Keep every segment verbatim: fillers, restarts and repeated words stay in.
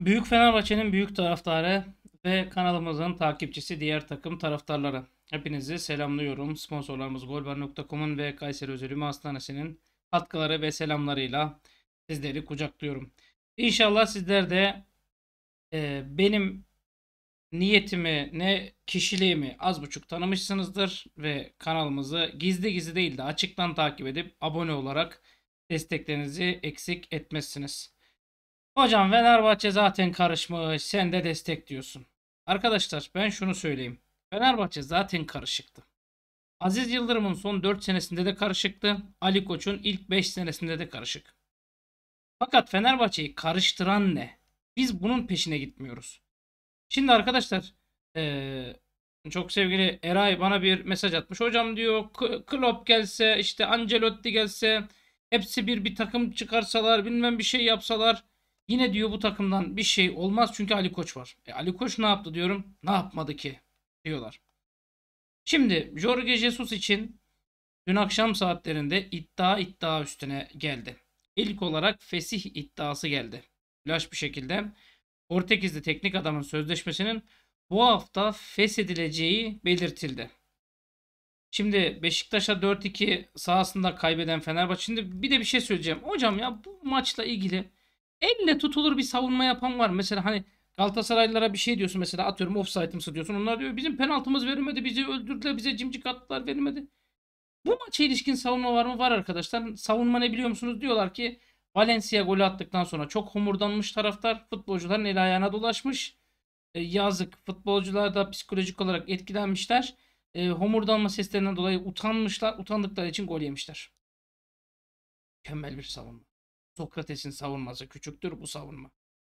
Büyük Fenerbahçe'nin büyük taraftarı ve kanalımızın takipçisi diğer takım taraftarları. Hepinizi selamlıyorum. Sponsorlarımız golbar nokta com'un ve Kayseri Özel Hastanesi'nin katkıları ve selamlarıyla sizleri kucaklıyorum. İnşallah sizler de e, benim niyetimi ne kişiliğimi az buçuk tanımışsınızdır ve kanalımızı gizli gizli değil de açıktan takip edip abone olarak desteklerinizi eksik etmezsiniz. Hocam Fenerbahçe zaten karışmış. Sen de destekliyorsun. Arkadaşlar ben şunu söyleyeyim. Fenerbahçe zaten karışıktı. Aziz Yıldırım'ın son dört senesinde de karışıktı. Ali Koç'un ilk beş senesinde de karışık. Fakat Fenerbahçe'yi karıştıran ne? Biz bunun peşine gitmiyoruz. Şimdi arkadaşlar eee, çok sevgili Eray bana bir mesaj atmış. Hocam diyor K- Klopp gelse işte Ancelotti gelse hepsi bir bir takım çıkarsalar bilmem bir şey yapsalar yine diyor bu takımdan bir şey olmaz çünkü Ali Koç var. E, Ali Koç ne yaptı diyorum. Ne yapmadı ki diyorlar. Şimdi Jorge Jesus için dün akşam saatlerinde iddia iddia üstüne geldi. İlk olarak fesih iddiası geldi. Flash bir şekilde Portekizli teknik adamın sözleşmesinin bu hafta feshedileceği belirtildi. Şimdi Beşiktaş'a dört iki sahasında kaybeden Fenerbahçe. Şimdi bir de bir şey söyleyeceğim. Hocam ya bu maçla ilgili elle tutulur bir savunma yapan var. Mesela hani Galatasaraylılara bir şey diyorsun mesela atıyorum offside'ımsı diyorsun. Onlar diyor bizim penaltımız verilmedi, bizi öldürdüler, bize cimcik attılar, verilmedi. Bu maça ilişkin savunma var mı? Var arkadaşlar. Savunma ne biliyor musunuz? Diyorlar ki Valencia golü attıktan sonra çok homurdanmış taraftar. Futbolcuların el ayağına dolaşmış. E, yazık. Futbolcular da psikolojik olarak etkilenmişler. E, homurdanma seslerinden dolayı utanmışlar. Utandıkları için gol yemişler. Mükemmel bir savunma. Sokrates'in savunması küçüktür bu savunma.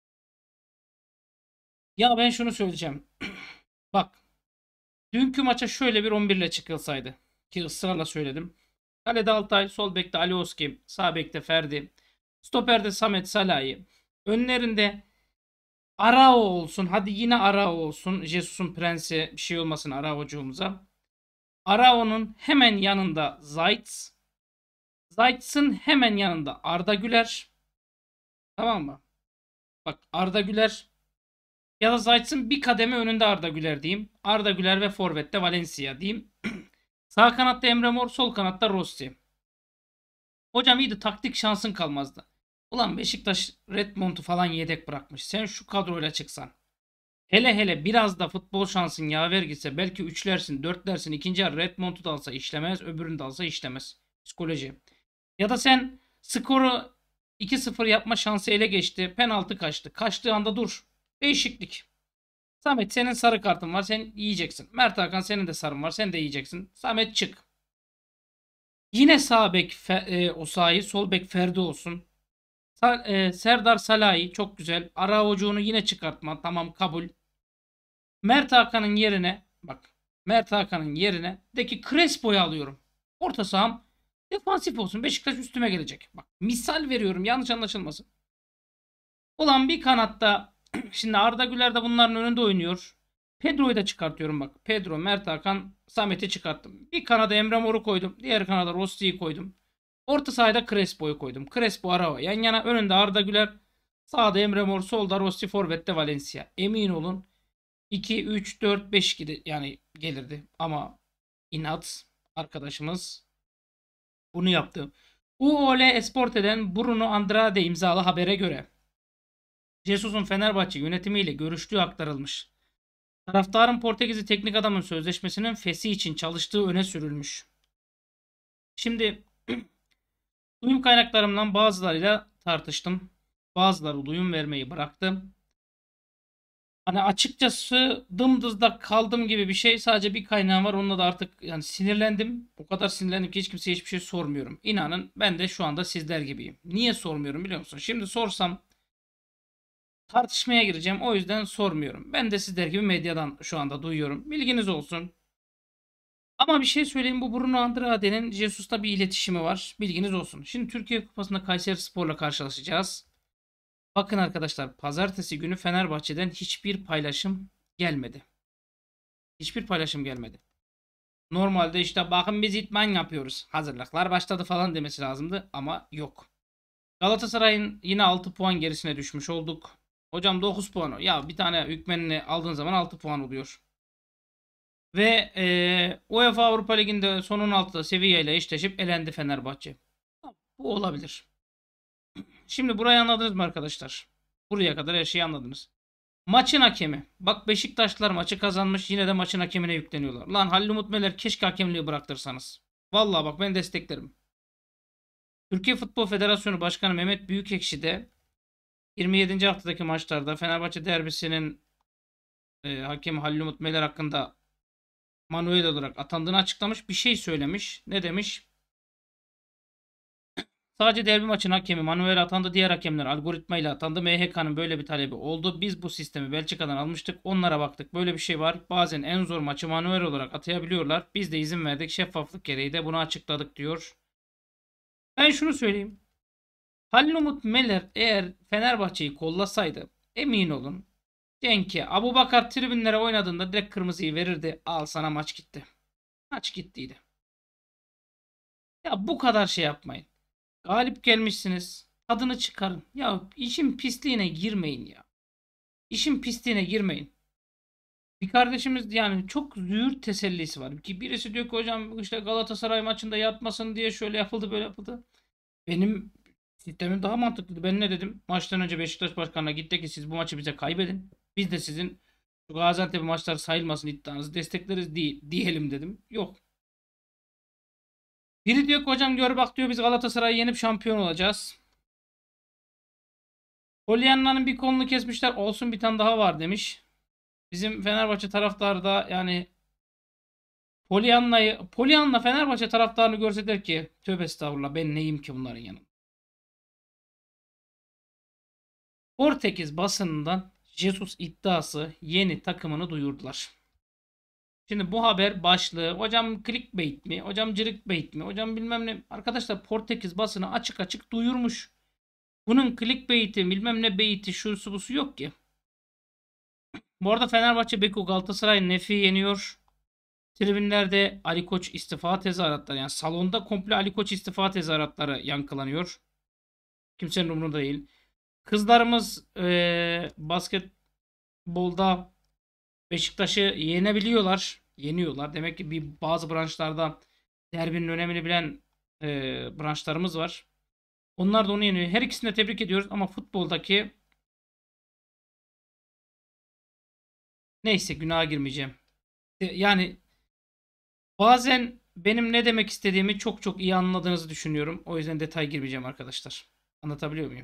Ya ben şunu söyleyeceğim. Bak. Dünkü maça şöyle bir on bir ile çıkılsaydı. Ki ısrarla söyledim. Kalede Altay, sol bekte Alioski, sağ bekte Ferdi, stoperde Samet Salahi. Önlerinde Arao olsun. Hadi yine Arao olsun. Jesus'un prensi bir şey olmasın Arao'cuğumuza. Arao'nun hemen yanında Zayt. Zayt'sın hemen yanında Arda Güler. Tamam mı? Bak Arda Güler ya da Zayt'sın bir kademe önünde Arda Güler diyeyim. Arda Güler ve forvette Valencia diyeyim. Sağ kanatta Emre Mor, sol kanatta Rossi. Hocam iyiydi taktik şansın kalmazdı. Ulan Beşiktaş Redmond'u falan yedek bırakmış. Sen şu kadroyla çıksan. Hele hele biraz da futbol şansın yaver gitse belki üçlersin, dörtlersin. İkinci yarı Redmond'u da alsa işlemez, öbürünü de alsa işlemez. Psikoloji. Ya da sen skoru iki sıfır yapma şansı ele geçti. Penaltı kaçtı. Kaçtığı anda dur. Değişiklik. Samet senin sarı kartın var. Sen yiyeceksin. Mert Hakan senin de sarın var. Sen de yiyeceksin. Samet çık. Yine sağ bek Fe- e, Osayi, sol bek Ferdi olsun. Sa- e, Serdar Salahi çok güzel. Araocuğunu yine çıkartma. Tamam kabul. Mert Hakan'ın yerine bak Mert Hakan'ın yerine de ki Crespo'yu alıyorum. Orta saham defansif olsun. Beşiktaş üstüme gelecek. Bak misal veriyorum yanlış anlaşılmasın. Ulan bir kanatta şimdi Arda Güler de bunların önünde oynuyor. Pedro'yu da çıkartıyorum bak. Pedro, Mert Hakan, Samet'i çıkarttım. Bir kanada Emre Mor'u koydum. Diğer kanada Rossi'yi koydum. Orta sahada Crespo'yu koydum. Crespo Arao yan yana önünde Arda Güler. Sağda Emre Mor, solda Rossi, forvette Valencia. Emin olun iki, üç, dört, beş gidi yani gelirdi. Ama inat arkadaşımız bunu yaptı. U O L Esporte'den Bruno Andrade imzalı habere göre Jesus'un Fenerbahçe yönetimiyle görüştüğü aktarılmış. Taraftarın Portekizli teknik adamın sözleşmesinin fesi için çalıştığı öne sürülmüş. Şimdi duyum kaynaklarımdan bazılarıyla tartıştım. Bazıları duyum vermeyi bıraktı. Hani açıkçası dımdızda kaldım gibi bir şey. Sadece bir kaynağım var. Onunla da artık yani sinirlendim. O kadar sinirlendim ki hiç kimseye hiçbir şey sormuyorum. İnanın ben de şu anda sizler gibiyim. Niye sormuyorum biliyor musun? Şimdi sorsam tartışmaya gireceğim. O yüzden sormuyorum. Ben de sizler gibi medyadan şu anda duyuyorum. Bilginiz olsun. Ama bir şey söyleyeyim. Bu Bruno Andrade'nin Jesus'ta bir iletişimi var. Bilginiz olsun. Şimdi Türkiye Kupası'nda Kayserispor'la karşılaşacağız. Bakın arkadaşlar pazartesi günü Fenerbahçe'den hiçbir paylaşım gelmedi. Hiçbir paylaşım gelmedi. Normalde işte bakın biz idman yapıyoruz. Hazırlıklar başladı falan demesi lazımdı ama yok. Galatasaray'ın yine altı puan gerisine düşmüş olduk. Hocam dokuz puan. Ya bir tane hükmenini aldığın zaman altı puan oluyor. Ve e, UEFA Avrupa Ligi'nde son on altıda Sevilla ile eşleşip elendi Fenerbahçe. Bu olabilir. Şimdi burayı anladınız mı arkadaşlar? Buraya kadar her şeyi anladınız. Maçın hakemi. Bak Beşiktaşlılar maçı kazanmış. Yine de maçın hakemine yükleniyorlar. Lan Halil Umut Meler keşke hakemliği bıraktırsanız. Vallahi bak ben desteklerim. Türkiye Futbol Federasyonu Başkanı Mehmet Büyükekşi de yirmi yedinci haftadaki maçlarda Fenerbahçe derbisinin e, hakemi Halil Umut Meler hakkında manuel olarak atandığını açıklamış. Bir şey söylemiş. Ne demiş? Sadece derbi maçın hakemi manuel atandı. Diğer hakemler algoritmayla atandı. M H K'nın böyle bir talebi oldu. Biz bu sistemi Belçika'dan almıştık. Onlara baktık. Böyle bir şey var. Bazen en zor maçı manuel olarak atayabiliyorlar. Biz de izin verdik. Şeffaflık gereği de bunu açıkladık diyor. Ben şunu söyleyeyim. Halil Umut Meler eğer Fenerbahçe'yi kollasaydı emin olun Cenk'e Abubakar tribünlere oynadığında direkt kırmızıyı verirdi. Al sana maç gitti. Maç gittiydi. Ya bu kadar şey yapmayın. Galip gelmişsiniz. Tadını çıkarın. Ya işin pisliğine girmeyin ya. İşin pisliğine girmeyin. Bir kardeşimiz yani çok züğürt tesellisi var. Ki birisi diyor ki hocam işte Galatasaray maçında yatmasın diye şöyle yapıldı böyle yapıldı. Benim sistemim daha mantıklıydı. Ben ne dedim? Maçtan önce Beşiktaş Başkanı'na gitti ki siz bu maçı bize kaybedin. Biz de sizin şu Gaziantep maçları sayılmasın iddianızı destekleriz diye, diyelim dedim. Yok. Biri diyor ki hocam gör bak diyor biz Galatasaray'ı yenip şampiyon olacağız. Pollyanna'nın bir kolunu kesmişler. Olsun bir tane daha var demiş. Bizim Fenerbahçe taraftarı da yani Pollyanna'yı Pollyanna Fenerbahçe taraftarını görse der ki tövbe estağfurullah ben neyim ki bunların yanında. Portekiz basınından Jesus iddiası yeni takımını duyurdular. Şimdi bu haber başlığı hocam clickbait mi? Hocam clickbait mi? Hocam bilmem ne. Arkadaşlar Portekiz basını açık açık duyurmuş. Bunun clickbait'i bilmem ne beiti şusu busu yok ki. Bu arada Fenerbahçe Beko Galatasaray Nefi yeniyor. Tribünlerde Ali Koç istifa tezahüratları yani salonda komple Ali Koç istifa tezahüratları yankılanıyor. Kimsenin umurunda değil. Kızlarımız ee, basketbolda Beşiktaş'ı yenebiliyorlar. Yeniyorlar. Demek ki bir bazı branşlarda derbinin önemini bilen ee, branşlarımız var. Onlar da onu yeniyor. Her ikisini de tebrik ediyoruz ama futboldaki neyse günaha girmeyeceğim. E, Yani bazen benim ne demek istediğimi çok çok iyi anladığınızı düşünüyorum. O yüzden detay girmeyeceğim arkadaşlar. Anlatabiliyor muyum?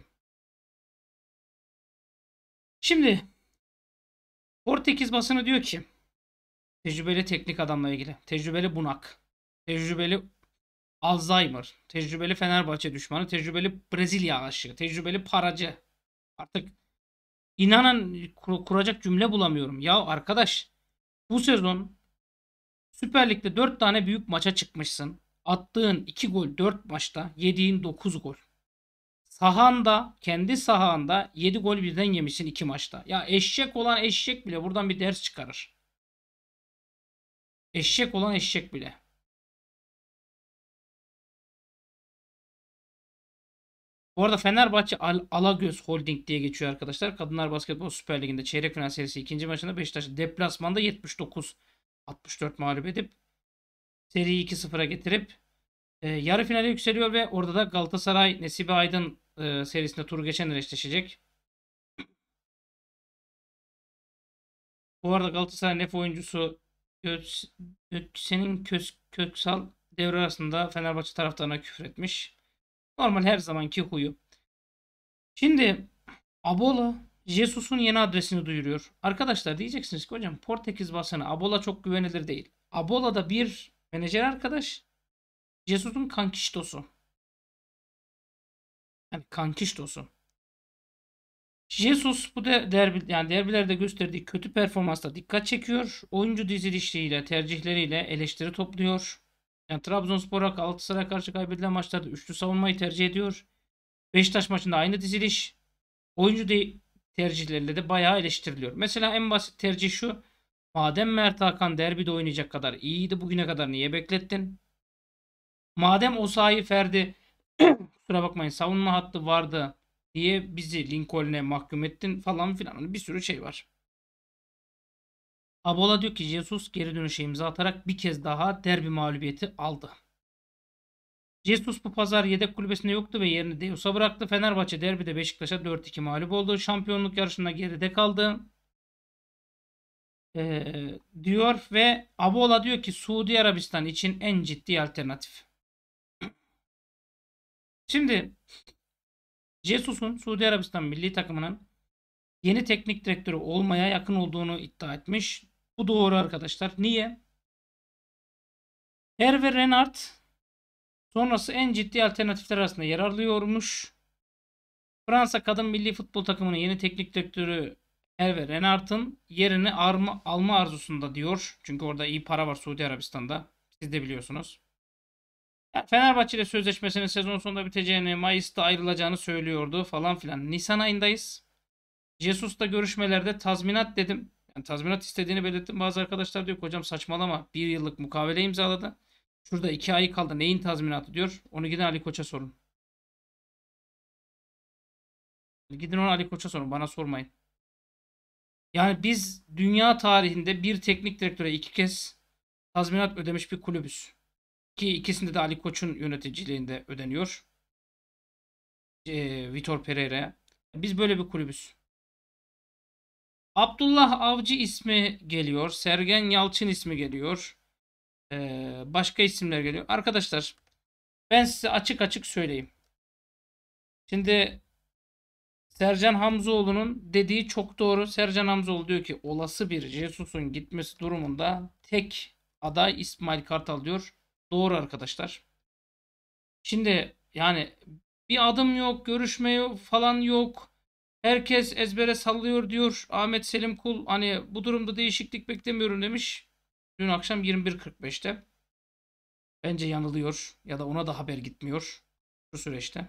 Şimdi Portekiz basını diyor ki tecrübeli teknik adamla ilgili. Tecrübeli bunak. Tecrübeli Alzheimer. Tecrübeli Fenerbahçe düşmanı. Tecrübeli Brezilya aşığı. Tecrübeli paracı. Artık inanın kur- kuracak cümle bulamıyorum. Ya arkadaş bu sezon Süper Lig'de dört tane büyük maça çıkmışsın. Attığın iki gol dört maçta, yediğin dokuz gol. Sahanda, kendi sahanda yedi gol birden yemişsin iki maçta. Ya eşek olan eşek bile buradan bir ders çıkarır. Eşek olan eşek bile. Bu arada Fenerbahçe Al Alagöz Holding diye geçiyor arkadaşlar. Kadınlar Basketbol Süper Ligi'nde çeyrek final serisi ikinci maçında Beşiktaş'ı deplasmanda yetmiş dokuz altmış dört mağlup edip seriyi iki sıfıra getirip e, yarı finale yükseliyor ve orada da Galatasaray Nesibe Aydın e, serisinde turu geçenler eşleşecek. Bu arada Galatasaray Nef oyuncusu Göz, senin Kös, Köksal devre arasında Fenerbahçe taraftarına küfür etmiş. Normal her zamanki huyu. Şimdi Abola Jesus'un yeni adresini duyuruyor. Arkadaşlar diyeceksiniz ki hocam Portekiz basını Abola çok güvenilir değil. Abola da bir menajer arkadaş. Jesus'un kankiştosu. Yani kankiştosu. Jesus bu da derbi, yani derbilerde gösterdiği kötü performansla dikkat çekiyor. Oyuncu dizilişiyle, tercihleriyle eleştiri topluyor. Yani Trabzonspor'a Galatasaray'a karşı kaybedilen maçlarda üçlü savunmayı tercih ediyor. Beşiktaş maçında aynı diziliş. Oyuncu de tercihleriyle de bayağı eleştiriliyor. Mesela en basit tercih şu. Madem Mert Hakan derbide oynayacak kadar iyiydi bugüne kadar niye beklettin? Madem Osayi Ferdi kusura bakmayın savunma hattı vardı. Niye bizi Lincoln'e mahkum ettin falan filan. Bir sürü şey var. Abola diyor ki Jesus geri dönüşe imza atarak bir kez daha derbi mağlubiyeti aldı. Jesus bu pazar yedek kulübesinde yoktu ve yerini Deus'a bıraktı. Fenerbahçe derbide Beşiktaş'a dört iki mağlup oldu. Şampiyonluk yarışında geride kaldı. Ee, diyor ve Abola diyor ki Suudi Arabistan için en ciddi alternatif. Şimdi Jesus'un Suudi Arabistan milli takımının yeni teknik direktörü olmaya yakın olduğunu iddia etmiş. Bu doğru arkadaşlar. Niye? Hervé Renard sonrası en ciddi alternatifler arasında yer alıyormuş. Fransa kadın milli futbol takımının yeni teknik direktörü Hervé Renard'ın yerini arma, alma arzusunda diyor. Çünkü orada iyi para var Suudi Arabistan'da. Siz de biliyorsunuz. Yani Fenerbahçe ile sözleşmesinin sezon sonunda biteceğini, Mayıs'ta ayrılacağını söylüyordu falan filan. Nisan ayındayız. Jesus'la görüşmelerde tazminat dedim. Yani tazminat istediğini belirttim. Bazı arkadaşlar diyor ki hocam saçmalama. Bir yıllık mukavele imzaladı. Şurada iki ay kaldı. Neyin tazminatı diyor. Onu gidin Ali Koç'a sorun. Gidin onu Ali Koç'a sorun. Bana sormayın. Yani biz dünya tarihinde bir teknik direktöre iki kez tazminat ödemiş bir kulübüz. Ki ikisinde de Ali Koç'un yöneticiliğinde ödeniyor. E, Vitor Pereira. Biz böyle bir kulübüz. Abdullah Avcı ismi geliyor. Sergen Yalçın ismi geliyor. Ee, başka isimler geliyor. Arkadaşlar ben size açık açık söyleyeyim. Şimdi Sercan Hamzoğlu'nun dediği çok doğru. Sercan Hamzoğlu diyor ki olası bir Jesus'un gitmesi durumunda tek aday İsmail Kartal diyor. Doğru arkadaşlar. Şimdi yani bir adım yok, görüşme yok, falan yok. Herkes ezbere sallıyor diyor. Ahmet Selim Kul hani bu durumda değişiklik beklemiyorum demiş. Dün akşam yirmi bir kırk beşte. Bence yanılıyor ya da ona da haber gitmiyor şu süreçte.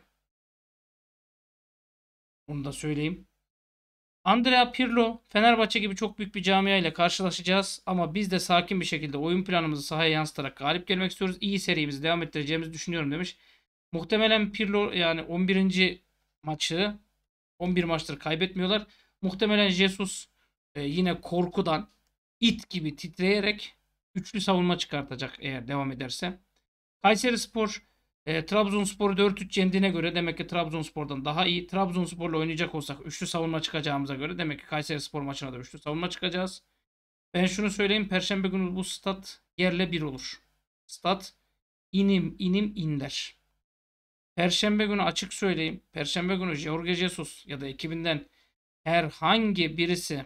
Onu da söyleyeyim. Andrea Pirlo, Fenerbahçe gibi çok büyük bir camia ile karşılaşacağız ama biz de sakin bir şekilde oyun planımızı sahaya yansıtarak galip gelmek istiyoruz. İyi serimizi devam ettireceğimizi düşünüyorum demiş. Muhtemelen Pirlo yani on birinci maçı on bir maçtır kaybetmiyorlar. Muhtemelen Jesus e, yine korkudan it gibi titreyerek üçlü savunma çıkartacak eğer devam ederse. Kayserispor e, Trabzonspor'u dört üç yendiğine göre demek ki Trabzonspor'dan daha iyi. Trabzonspor'la oynayacak olsak üçlü savunma çıkacağımıza göre demek ki Kayserispor maçına da üçlü savunma çıkacağız. Ben şunu söyleyeyim. Perşembe günü bu stat yerle bir olur. Stat inim inim inler. Perşembe günü açık söyleyeyim. Perşembe günü Jorge Jesus ya da ekibinden herhangi birisi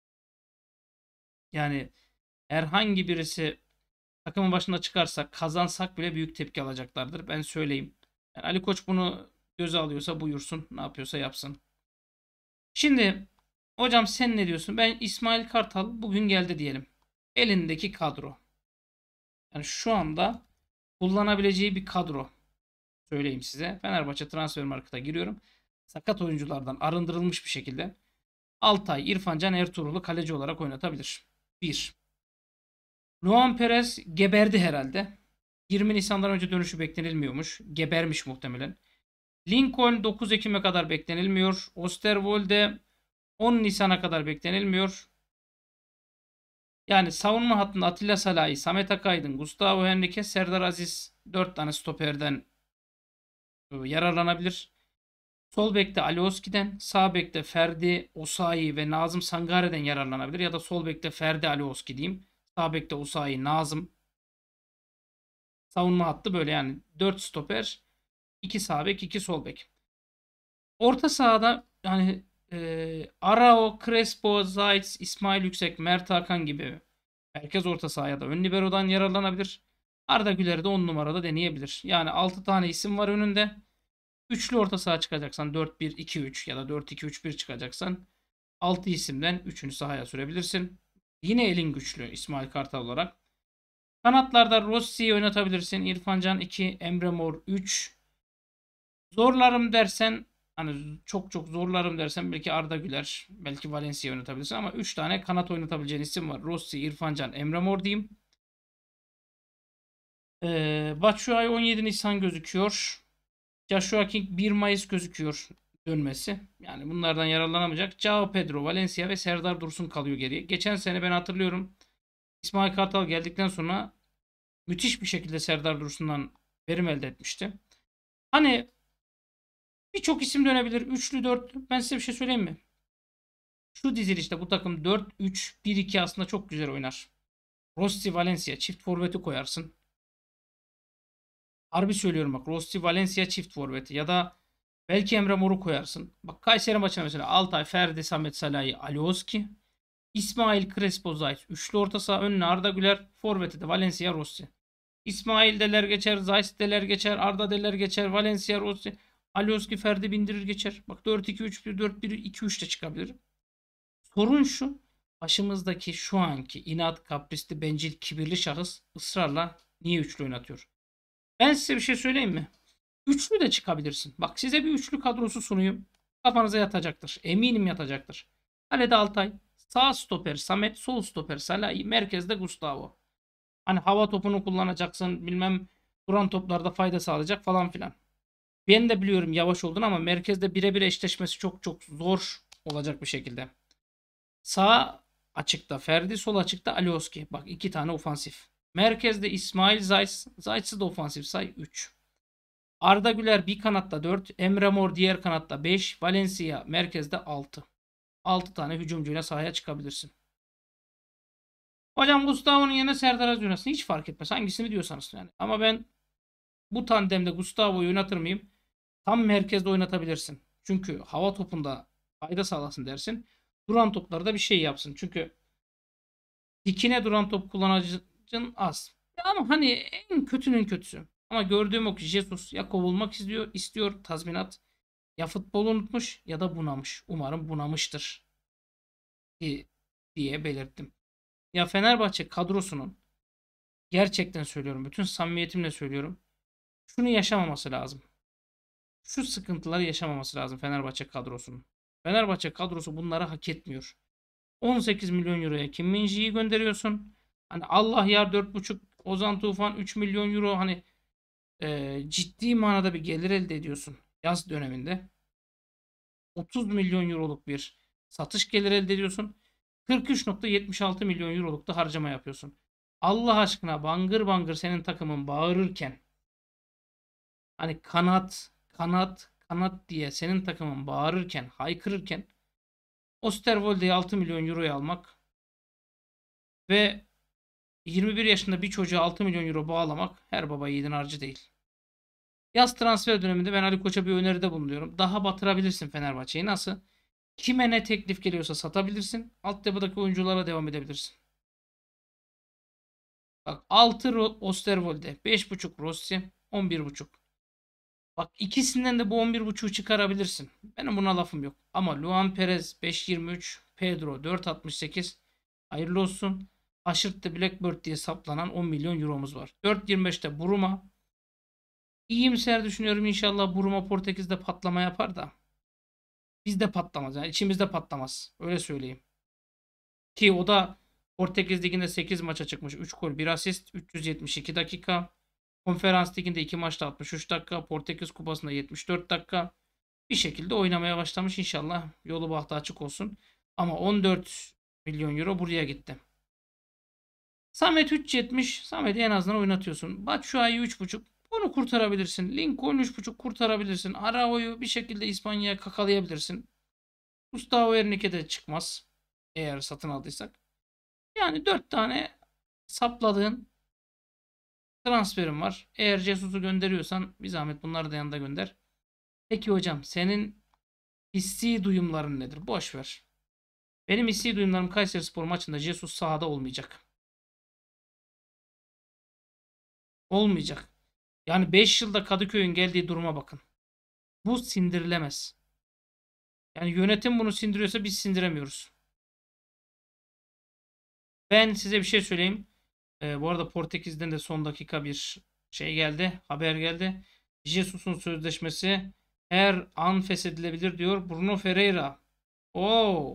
yani herhangi birisi takımın başında çıkarsa kazansak bile büyük tepki alacaklardır. Ben söyleyeyim. Yani Ali Koç bunu göze alıyorsa buyursun. Ne yapıyorsa yapsın. Şimdi hocam sen ne diyorsun? Ben İsmail Kartal bugün geldi diyelim. Elindeki kadro. Yani şu anda kullanabileceği bir kadro. Söyleyeyim size. Fenerbahçe Transfermarkt'a giriyorum. Sakat oyunculardan arındırılmış bir şekilde Altay, İrfan Can Ertuğrul'u kaleci olarak oynatabilir. bir. Luan Perez geberdi herhalde. yirmi Nisan'dan önce dönüşü beklenilmiyormuş. Gebermiş muhtemelen. Lincoln dokuz Ekim'e kadar beklenilmiyor. Osterwolde on Nisan'a kadar beklenilmiyor. Yani savunma hattında Atilla Salahi, Samet Akaydın, Gustavo Henrique, Serdar Aziz dört tane stoperden yararlanabilir. Sol bekte Alioski'den, sağ bekte Ferdi, Osayi ve Nazım Sangare'den yararlanabilir. Ya da sol bekte Ferdi, Alioski diyeyim. Sağ bekte Osayi, Nazım. Savunma hattı böyle yani. dört stoper, iki sağ bek, iki sol bek. Orta sahada yani e, Arao, Crespo, Zayt, İsmail Yüksek, Mert Hakan gibi herkes orta sahaya da ön libero'dan yararlanabilir. Arda Güler'i de on numarada deneyebilir. Yani altı tane isim var önünde. Üçlü orta saha çıkacaksan dört bir iki üç ya da dört iki üç bir çıkacaksan altı isimden üçünü sahaya sürebilirsin. Yine elin güçlü İsmail Kartal olarak. Kanatlarda Rossi'yi oynatabilirsin. İrfan Can iki, Emre Mor üç. Zorlarım dersen hani çok çok zorlarım dersen belki Arda Güler, belki Valencia oynatabilirsin ama üç tane kanat oynatabileceğin isim var. Rossi, İrfan Can, Emre Mor diyeyim. Ee, Batshuayi on yedi Nisan gözüküyor. Joshua King bir Mayıs gözüküyor. dönmesi. Yani bunlardan yararlanamayacak. João Pedro, Valencia ve Serdar Dursun kalıyor geriye. Geçen sene ben hatırlıyorum. İsmail Kartal geldikten sonra müthiş bir şekilde Serdar Dursun'dan verim elde etmişti. Hani birçok isim dönebilir. Üçlü dörtlü. Ben size bir şey söyleyeyim mi? Şu dizilişte bu takım dört üç bir iki aslında çok güzel oynar. Rossi Valencia çift forveti koyarsın. Harbi söylüyorum bak. Rossi Valencia çift forveti ya da belki Emre Mor'u koyarsın. Bak Kayseri maçına mesela Altay, Ferdi, Samet Salahi, Alioski, İsmail Crespo Zayt. Üçlü orta saha önüne Arda Güler. Forveti de Valencia Rossi. İsmail deler geçer. Zayt deler geçer. Arda deler geçer. Valencia Rossi. Alioski Ferdi bindirir geçer. Bak dört iki üç bir dört bir iki üç de çıkabilir. Sorun şu. Başımızdaki şu anki inat, kaprisli, bencil, kibirli şahıs ısrarla niye üçlü oynatıyor? Ben size bir şey söyleyeyim mi? Üçlü de çıkabilirsin. Bak size bir üçlü kadrosu sunuyum. Kafanıza yatacaktır. Eminim yatacaktır. Kalede Altay. Sağ stoper Samet. Sol stoper Salahi. Merkezde Gustavo. Hani hava topunu kullanacaksın. Bilmem duran toplarda fayda sağlayacak falan filan. Ben de biliyorum yavaş oldun ama merkezde birebir eşleşmesi çok çok zor olacak bir şekilde. Sağ açıkta Ferdi. Sol açıkta Alioski. Bak iki tane ofansif. Merkezde İsmail Zayt. Zayt'sı da ofansif say üç. Arda Güler bir kanatta dört. Emre Mor diğer kanatta beş. Valencia merkezde altı. altı tane hücumcuyla sahaya çıkabilirsin. Hocam Gustavo'nun yerine Serdar Aziz oynasın. Hiç fark etmez. Hangisini diyorsanız yani. Ama ben bu tandemde Gustavo'yu oynatır mıyım? Tam merkezde oynatabilirsin. Çünkü hava topunda fayda sağlasın dersin. Duran toplarda bir şey yapsın. Çünkü dikine duran top kullanıcın az. Ama hani en kötünün kötüsü. Ama gördüğüm o ki Jesus ya kovulmak istiyor, istiyor tazminat. Ya futbolu unutmuş ya da bunamış. Umarım bunamıştır diye belirttim. Ya Fenerbahçe kadrosunun gerçekten söylüyorum. Bütün samimiyetimle söylüyorum. Şunu yaşamaması lazım. Şu sıkıntıları yaşamaması lazım Fenerbahçe kadrosunun. Fenerbahçe kadrosu bunları hak etmiyor. on sekiz milyon euroya Kim Min-jae'yi gönderiyorsun. Hani Allah yar dört buçuk Ozan Tufan üç milyon euro hani e, ciddi manada bir gelir elde ediyorsun yaz döneminde. otuz milyon euroluk bir satış geliri elde ediyorsun. kırk üç nokta yetmiş altı milyon euroluk da harcama yapıyorsun. Allah aşkına bangır bangır senin takımın bağırırken hani kanat kanat kanat diye senin takımın bağırırken haykırırken Osterwolde'yi altı milyon euroya almak ve yirmi bir yaşında bir çocuğa altı milyon euro bağlamak her baba yiğidin harcı değil. Yaz transfer döneminde ben Ali Koç'a bir öneride bulunuyorum. Daha batırabilirsin Fenerbahçe'yi. Nasıl? Kime ne teklif geliyorsa satabilirsin. Altyapıdaki oyunculara devam edebilirsin. Bak altı Osterwolde, beş buçuk Rossi, on bir buçuk. Bak ikisinden de bu on bir buçuğu çıkarabilirsin. Benim buna lafım yok. Ama Luan Perez beş yirmi üç, Pedro dört altmış sekiz. Hayırlı olsun. Aşırttı Blackbird diye saplanan on milyon euromuz var. dört yirmi beşte Buruma. İyimser düşünüyorum inşallah Buruma Portekiz'de patlama yapar da. Bizde patlamaz yani içimizde patlamaz. Öyle söyleyeyim. Ki o da Portekiz Ligi'nde sekiz maça çıkmış. üç gol bir asist. üç yüz yetmiş iki dakika. Konferans Ligi'nde iki maçta altmış üç dakika. Portekiz Kupası'nda yetmiş dört dakika. Bir şekilde oynamaya başlamış. İnşallah yolu bahtı açık olsun. Ama on dört milyon euro buraya gitti. Samet üç yetmiş. Samet'i en azından oynatıyorsun. Batshuayi üç buçuk. Bunu kurtarabilirsin. Lincoln üç buçuk kurtarabilirsin. Arao'yu bir şekilde İspanya'ya kakalayabilirsin. Gustavo Henrique de çıkmaz. Eğer satın aldıysak. Yani dört tane sapladığın transferim var. Eğer Jesus'u gönderiyorsan bir zahmet bunları da yanında gönder. Peki hocam senin hissi duyumların nedir? Boş ver. Benim hissi duyumlarım Kayserispor maçında Jesus sahada olmayacak. Olmayacak. Yani beş yılda Kadıköy'ün geldiği duruma bakın. Bu sindirilemez. Yani yönetim bunu sindiriyorsa biz sindiremiyoruz. Ben size bir şey söyleyeyim. Ee, bu arada Portekiz'den de son dakika bir şey geldi. Haber geldi. Jesus'un sözleşmesi her an feshedilebilir diyor Bruno Ferreira. Oo.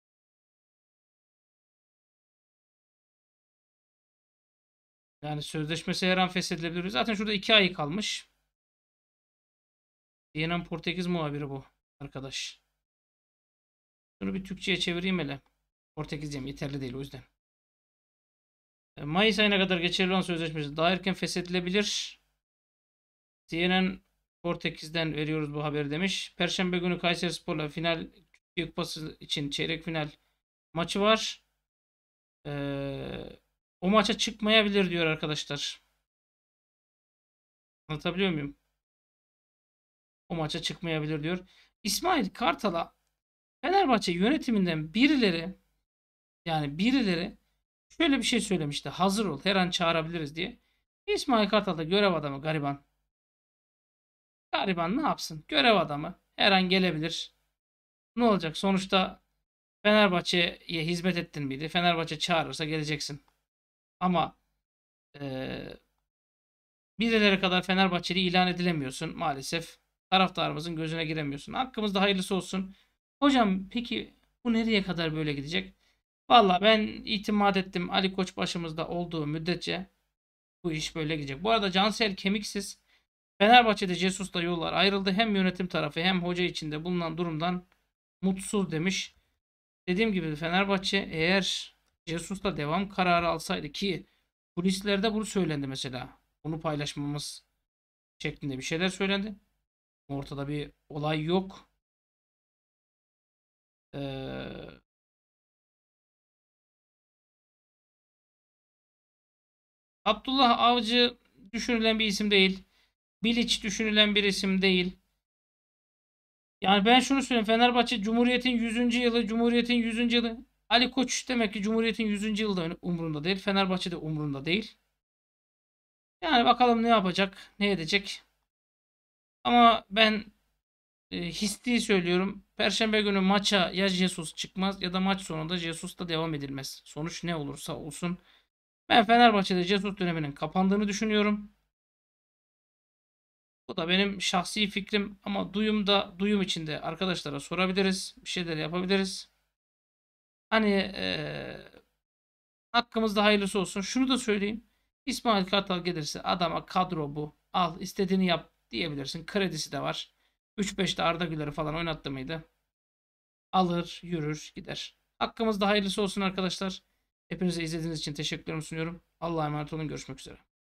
Yani sözleşmesi her an feshedilebilir. Zaten şurada iki ay kalmış. C N N Portekiz muhabiri bu. arkadaş. Bunu bir Türkçe'ye çevireyim hele. Portekizcem yeterli değil o yüzden. E, Mayıs ayına kadar geçerli olan sözleşmesi daha erken feshedilebilir. C N N Portekiz'den veriyoruz bu haberi demiş. Perşembe günü Kayserispor'la final Türkiye Kupası için çeyrek final maçı var. Ee, o maça çıkmayabilir diyor arkadaşlar. Anlatabiliyor muyum? O maça çıkmayabilir diyor. İsmail Kartal'a Fenerbahçe yönetiminden birileri yani birileri şöyle bir şey söylemişti. Hazır ol, her an çağırabiliriz diye. İsmail Kartal da görev adamı gariban. Gariban ne yapsın? Görev adamı. Her an gelebilir. Ne olacak? Sonuçta Fenerbahçe'ye hizmet ettin miydi? Fenerbahçe çağırırsa geleceksin. Ama eee birileri kadar Fenerbahçeli ilan edilemiyorsun maalesef. Taraftarımızın gözüne giremiyorsun. Hakkımızda hayırlısı olsun. Hocam peki bu nereye kadar böyle gidecek? Valla ben itimat ettim. Ali Koç başımızda olduğu müddetçe bu iş böyle gidecek. Bu arada Cansel Kemiksiz Fenerbahçe'de Jesus'la yollar ayrıldı. Hem yönetim tarafı hem hoca içinde bulunan durumdan mutsuz demiş. Dediğim gibi Fenerbahçe eğer Jesus'la devam kararı alsaydı ki kulislerde bunu söylendi mesela. Bunu paylaşmamız şeklinde bir şeyler söylendi. Ortada bir olay yok. Ee, Abdullah Avcı düşünülen bir isim değil. Bilic düşünülen bir isim değil. Yani ben şunu söyleyeyim. Fenerbahçe Cumhuriyet'in yüzüncü yılı, Cumhuriyet'in yüzüncü yılı. Ali Koç demek ki Cumhuriyet'in yüzüncü yılı da umurunda değil. Fenerbahçe de umurunda değil. Yani bakalım ne yapacak, ne edecek. Ama ben e, hissi söylüyorum. Perşembe günü maça ya Jesus çıkmaz ya da maç sonunda Jesus'ta devam edilmez. Sonuç ne olursa olsun. Ben Fenerbahçe'de Jesus döneminin kapandığını düşünüyorum. Bu da benim şahsi fikrim ama duyumda duyum içinde arkadaşlara sorabiliriz. Bir şeyler yapabiliriz. Hani eee, hakkımızda hayırlısı olsun. Şunu da söyleyeyim. İsmail Kartal gelirse adama kadro bu. Al istediğini yap diyebilirsin. Kredisi de var. üç beş de Arda Güler'i falan oynattı mıydı? Alır, yürür, gider. Hakkımızda hayırlısı olsun arkadaşlar. Hepinize izlediğiniz için teşekkürlerimi sunuyorum. Allah'a emanet olun. Görüşmek üzere.